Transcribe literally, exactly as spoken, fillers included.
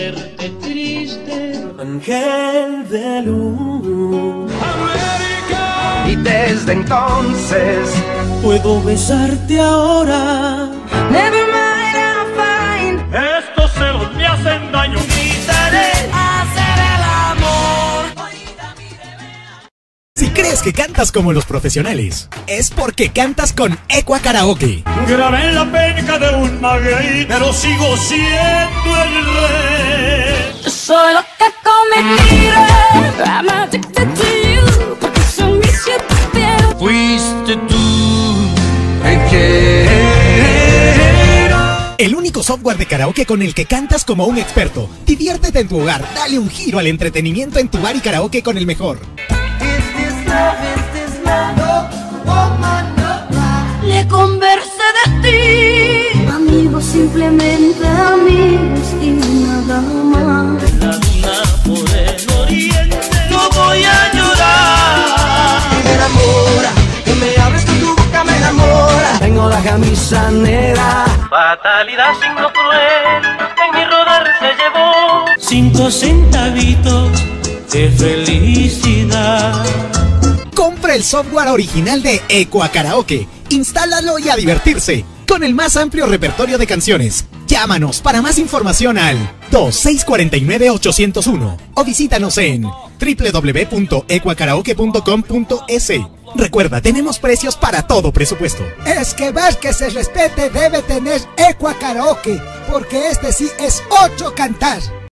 verte triste. Ángel de luz. Y desde entonces puedo besarte ahora. Never mind, I'll find. Estos celos me hacen daño. Quitaré hacer el amor. Si crees que cantas como los profesionales, es porque cantas con Ecua Karaoke. Grabé en la penca de un maguey, pero sigo siendo el rey. Soy lo que cometí. I'm addicted to you. Porque son mis siete pies. fuiste tú el que... El único software de karaoke con el que cantas como un experto. Diviértete en tu hogar, dale un giro al entretenimiento en tu bar y karaoke con el mejor. Le conversé de ti, amigos, simplemente amigos y nada más. La luna por el oriente, no voy a llorar. Me enamora, que me abres con tu boca me enamora. Tengo la camisa negra. Fatalidad, signo cruel, en mi rodar se llevó cinco centavitos de felicidad. Compra el software original de Ecua Karaoke, instálalo y a divertirse, con el más amplio repertorio de canciones. Llámanos para más información al dos seis cuatro nueve ocho cero uno o visítanos en w w w punto ecua karaoke punto com punto es. Recuerda, tenemos precios para todo presupuesto. Es que más que se respete debe tener Ecua Karaoke, porque este sí es ocho cantar.